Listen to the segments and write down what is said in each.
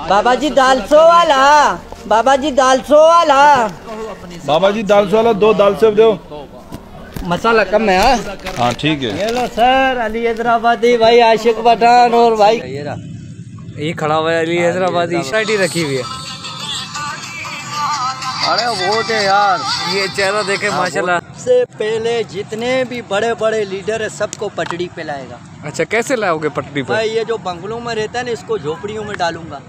बाबा जी दालसो वाला, बाबा जी दालसो वाला, बाबा जी दालसो वाला 2 दाल सेव दो। मसाला कम है। हाँ ठीक है। ये लो सर, अली हैदराबादी भाई, आशिक पठान और भाई ये खड़ा हुआ है अली हैदराबादी, शायरी रखी हुई है। अरे वो थे यार, ये चेहरा देखे माशाल्लाह। सबसे पहले जितने भी बड़े बड़े लीडर है सबको पटड़ी पे लाएगा। अच्छा, कैसे लाओगे पटड़ी पे? भाई ये जो बंगलों में रहता है ना, इसको झोपड़ियों में डालूंगा।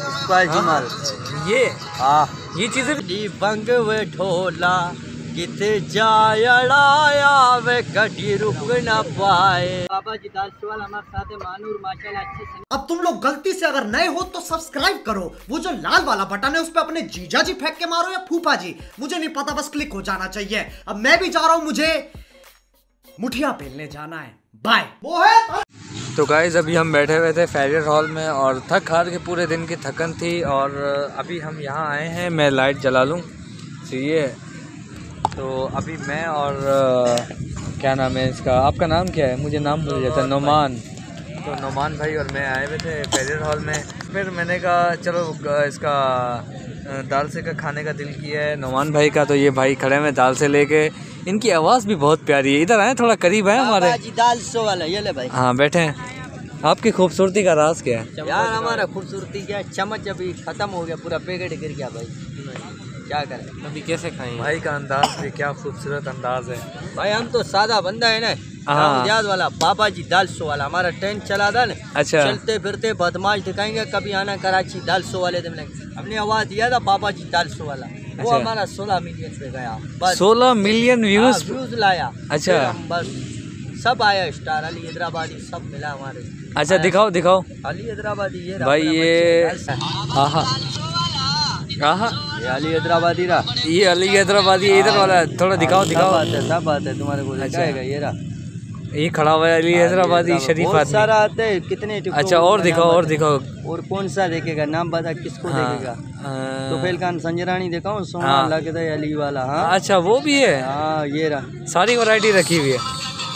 ये हाँ, ये चीजें बंग वे ढोला किते जाया वे गड्डी रुक न पाए। बाबा जी दालसो वाला हमारे साथ है, मानूर माशाल्लाह अच्छे से। अब तुम लोग गलती से अगर नए हो तो सब्सक्राइब करो, वो जो लाल वाला बटन है उस पे अपने जीजा जी फेंक के मारो या फूफा जी, मुझे नहीं पता, बस क्लिक हो जाना चाहिए। अब मैं भी जा रहा हूँ, मुझे मुठिया पेलने जाना है। बाय। तो गाइस अभी हम बैठे हुए थे फेरियर हॉल में और थक हार के पूरे दिन की थकन थी और अभी हम यहाँ आए हैं। मैं लाइट जला लूँ चाहिए। तो अभी मैं और क्या नाम है इसका, आपका नाम क्या है? मुझे नाम भूल जाता है। नोमान। तो नोमान भाई और मैं आए हुए थे फेरियर हॉल में। फिर मैंने कहा चलो इसका दाल से का खाने का दिल किया है नोमान भाई का। तो ये भाई खड़े हैं दाल से लेके, इनकी आवाज़ भी बहुत प्यारी है। इधर आए, थोड़ा करीब है हमारे। दालसो वाला ये ले भाई। हाँ बैठे हैं। आपकी खूबसूरती का राज क्या है? यार हमारा खूबसूरती क्या है, चम्मच अभी खत्म हो गया, पूरा पैकेट गिर गया भाई, क्या करें अभी कैसे खाएं? भाई का अंदाज भी क्या खूबसूरत अंदाज है भाई। हम तो सादा बंदा है ना, याद वाला बाबा जी दालसो वाला हमारा ट्रेन चला था ना। अच्छा, चलते फिरते बदमाश दिखाएंगे, कभी आना कराची दालसो वाले दिन हमने आवाज दिया था बाबा जी दालसो वाला। वो अच्छा। हमारा 16 मिलियन पे गया, बस 16 मिलियन व्यूज लाया। अच्छा, बस सब आया स्टार, अली हैदराबादी सब मिला हमारे। अच्छा दिखाओ दिखाओ अली हैदराबादी ये भाई, ये आहा आहा, ये अली हैदराबादी रहा, ये अली हैदराबादी इधर वाला है। थोड़ा दिखाओ दिखाओ। सब बात है तुम्हारे को दिखाएगा। ये रहा, ये खड़ा हुआ है अली हैदराबादी शरीफ आदमी। सारा आते हैं कितने। अच्छा और दिखाओ और दिखाओ। और कौन सा देखेगा, नाम बता किसको देखेगा? तोफेल खान संजरानी दिखाऊं, सोना लगता है अली वाला। हाँ अच्छा वो भी है। हाँ ये रहा, सारी वैरायटी रखी हुई है।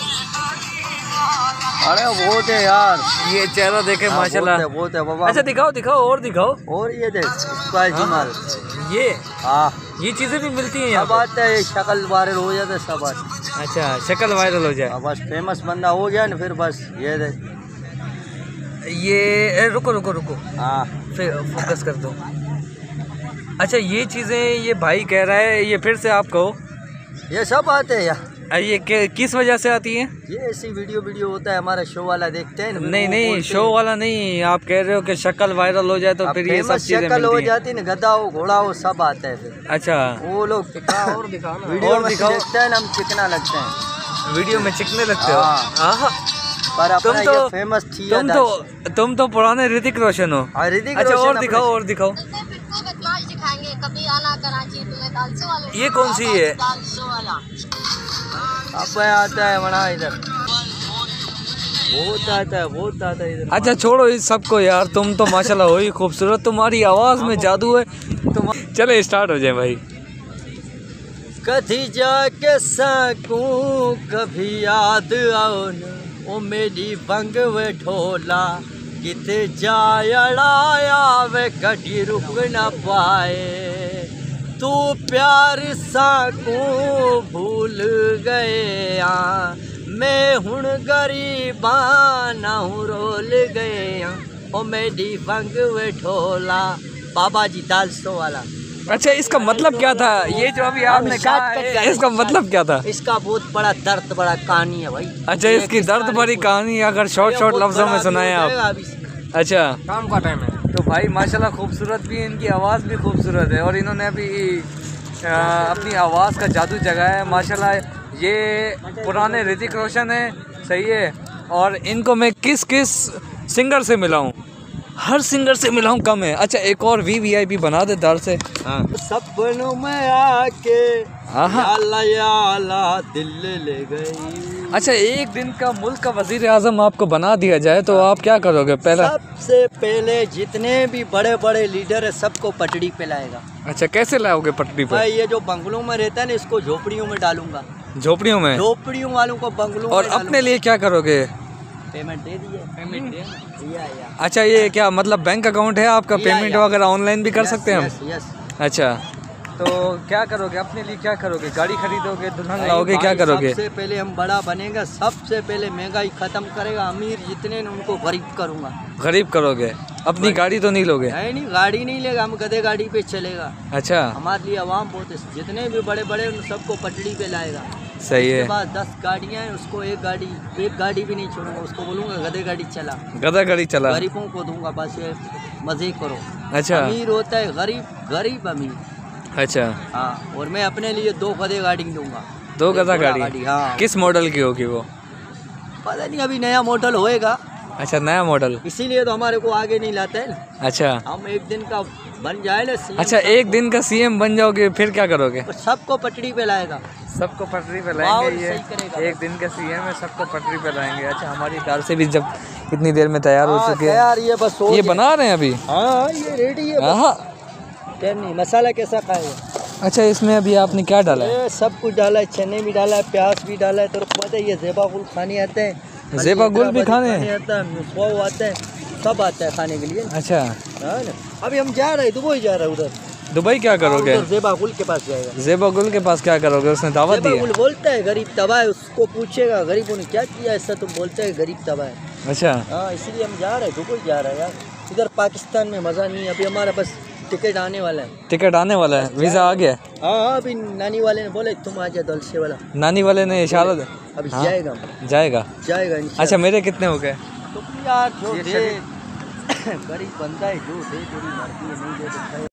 अरे वो थे यार, ये चेहरा देखे माशाल्लाह। वो थे बाबा। अच्छा दिखाओ दिखाओ और दिखाओ। और ये थे माल, ये हाँ ये चीजें भी मिलती हैं यहाँ सब आते हैं, शक्ल वायरल हो जाते सब आते। अच्छा शक्ल वायरल हो जाए, बस फेमस बंदा हो गया ना, फिर बस ये थे। ये रुको रुको रुको, हाँ फिर फोकस कर दो। अच्छा ये चीज़ें ये भाई कह रहा है, ये फिर से आप कहो। ये सब आते हैं यार। ये किस वजह से आती है? ये ऐसी वीडियो होता है, हमारा शो वाला देखते हैं। नहीं नहीं शो वाला नहीं, आप कह रहे हो कि शक्ल वायरल हो जाए तो फिर ये सब चीजें शक्ल हो जाती है ना, गधा हो घोड़ा हो सब आता है फिर। अच्छा वो लोग और दिखाओ ना, वीडियो में देखते हैं ना, हम चिकना लगते हैं, वीडियो में चिकने लगते हो। पर तुम तो फेमस थी, तुम तो पुराने ऋतिक रोशन हो। अच्छा और दिखाओ और दिखाओ। कभी आना कराची तुम्हें दालसो वाले। ये कौन सी है? दालसो वाला अब आता है बड़ा इधर, बहुत आता है, बहुत आता है इधर। अच्छा छोड़ो इस सबको यार, तुम तो माशाल्लाह हो ही खूबसूरत, तुम्हारी आवाज़ में जादू है। तुम चले स्टार्ट हो जाए भाई। कभी जाके सकूं कभी याद आओ न, ओ मेरी बंग वे ढोला किते जाया वे गड्डी रुक न पाए। तू प्यार साकू भूल गया, मैं हुण गरीबा ना हूँ रोल गया, ओ मेरी बंग वे ढोला। बाबा जी दालसो वाला। अच्छा इसका मतलब क्या था? ये जो अभी आपने कहा है, इसका मतलब क्या था? इसका बहुत बड़ा दर्द बड़ा कहानी है भाई। अच्छा इसकी दर्द भरी कहानी अगर शॉर्ट लफ्जों में सुनाए आप। अच्छा काम का टाइम है। तो भाई माशाल्लाह खूबसूरत भी है, इनकी आवाज़ भी खूबसूरत है और इन्होंने अभी अपनी आवाज़ का जादू जगाया है माशाल्लाह। ये पुराने ऋतिक रोशन है, सही है। और इनको मैं किस किस सिंगर से मिला हूँ? हर सिंगर से मिला हूँ, कम है। अच्छा एक और VVIP बना दे दाल से। हाँ सपनों में आके याला याला दिल ले गई। अच्छा एक दिन का मुल्क का वजीर आजम आपको बना दिया जाए तो आप क्या करोगे? पहला सबसे पहले जितने भी बड़े बड़े लीडर है सबको पटड़ी पे लाएगा। अच्छा कैसे लाओगे पटड़ी पे? भाई ये जो बंगलों में रहता है ना, इसको झोपड़ियों में डालूंगा। झोपड़ियों में? झोपड़ियों वालों को बंगलों और में अपने लिए क्या करोगे? पेमेंट दे दिए। पेमेंट दिया। अच्छा, ये क्या मतलब बैंक अकाउंट है आपका? पेमेंट वगैरह ऑनलाइन भी कर सकते हैं हम? यस। अच्छा, तो क्या करोगे अपने लिए? क्या करोगे? गाड़ी खरीदोगे, दुल्हन लाओगे, क्या करोगे? सबसे पहले हम बड़ा बनेगा, सबसे पहले महंगाई खत्म करेगा, अमीर जितने ने उनको गरीब करूंगा। गरीब करोगे? अपनी गाड़ी तो नहीं लोगे? नहीं, गाड़ी नहीं लेगा, हम गधे गाड़ी पे चलेगा। अच्छा, हमारे लिए आवाम बहुत है, जितने भी बड़े बड़े उन सबको पटड़ी पे लाएगा। सही है। उसके बाद 10 गाड़ियाँ हैं, उसको एक गाड़ी भी नहीं छोड़ूंगा, उसको बोलूंगा गधे गाड़ी चला, गधा गाड़ी चला। गरीबों को दूंगा, बस ये मजे करो। अच्छा, अमीर होता है गरीब, गरीब अमीर। अच्छा, हाँ, और मैं अपने लिए 2 गधे गाड़ी लूंगा। 2 गधा गाड़ी? हाँ। किस मॉडल की होगी वो? पता नहीं, अभी नया मॉडल होएगा। अच्छा, नया मॉडल, इसीलिए तो हमारे को आगे नहीं लाता है ना। अच्छा, हम एक दिन का बन जाए ना CM, अच्छा, एक दिन का सीएम बन जाओगे, फिर क्या करोगे? तो सबको पटड़ी पे लाएगा। सबको पटरी पे माहौल लाएंगे। ये सही करेगा। एक दिन का सीएम है, सबको पटरी पे लाएंगे। अच्छा, हमारी दाल से भी जब इतनी देर में तैयार हो चुके हैं। यार ये बस ये बना रहे हैं अभी? हाँ, ये रेडी है। हाँ, टाइम नहीं। मसाला कैसा खाएगा? अच्छा, इसमें अभी आपने क्या डाला है? ये सब कुछ डाला है, चने भी डाला है, प्याज भी डाला है। तो पता है ये ज़ेबा गुल खाने आते हैं। ज़ेबा गुल भी खाने आता है, मुसवा आता है, सब आता है खाने के लिए। अच्छा, हाँ ना। अभी हम जा रहे हैं, दुबई जा रहे हैं। उधर दुबई क्या करोगे? उधर ज़ेबा गुल के पास जाएगा। ज़ेबा गुल के पास क्या करोगे? उसने दावत दी ज़ेबा है? गुल बोलता है गरीब तबाह है, उसको पूछेगा गरीबों ने क्या किया ऐसा, तुम बोलते है गरीब तबाह है। अच्छा, हाँ, इसलिए हम जा रहे हैं, दुबई जा रहे हैं यार। इधर पाकिस्तान में मज़ा नहीं है, अभी हमारा बस टिकट आने वाला है। टिकट आने वाला है? वीज़ा आ गया? हाँ, अभी नानी वाले ने बोले तुम आ जाओ, दलसे वाला नानी वाले ने इशारा दे? अभी हाँ? जाएगा जाएगा। इंशाल्लाह। अच्छा, मेरे कितने हो गए? तो यार जो दे गरीब बंदा है, जो दे तेरी मर्जी है, नहीं दे तो